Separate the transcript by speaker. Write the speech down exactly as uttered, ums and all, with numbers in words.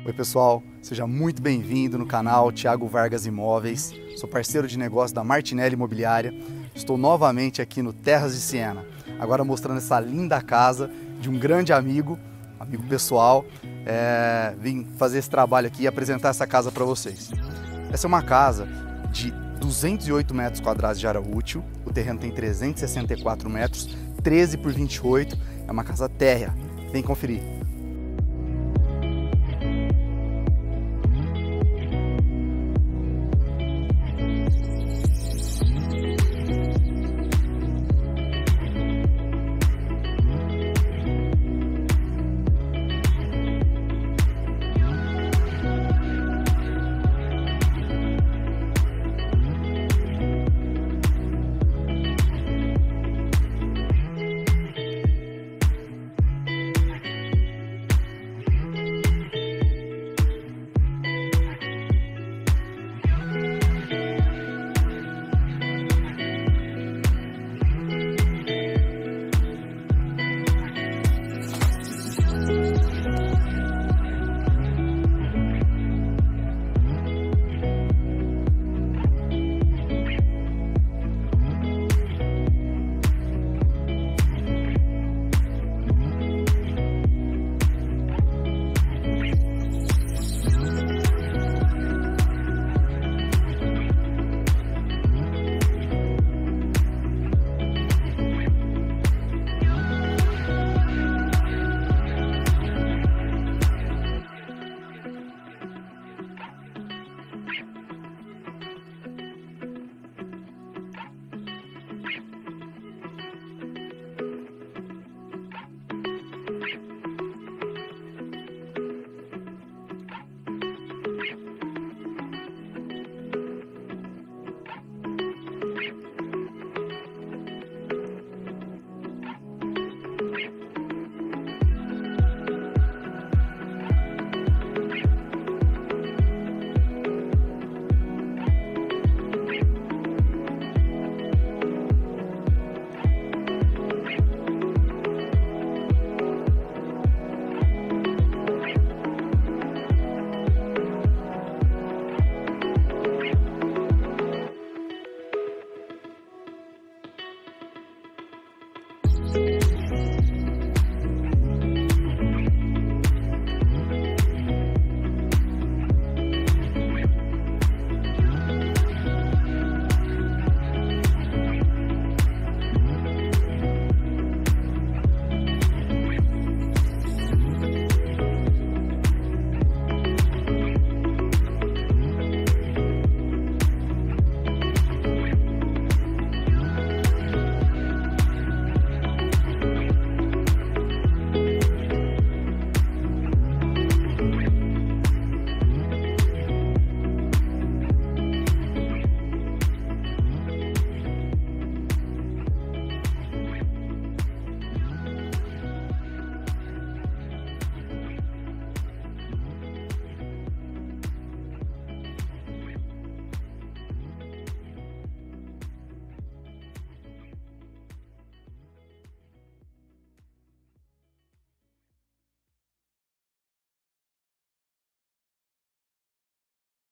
Speaker 1: Oi pessoal, seja muito bem-vindo no canal Thiago Vargas Imóveis. Sou parceiro de negócio da Martinelli Imobiliária. Estou novamente aqui no Terras de Siena, agora mostrando essa linda casa de um grande amigo, amigo pessoal. É, vim fazer esse trabalho aqui e apresentar essa casa para vocês. Essa é uma casa de duzentos e oito metros quadrados de área útil, o terreno tem trezentos e sessenta e quatro metros, treze por vinte e oito, é uma casa térrea. Vem conferir.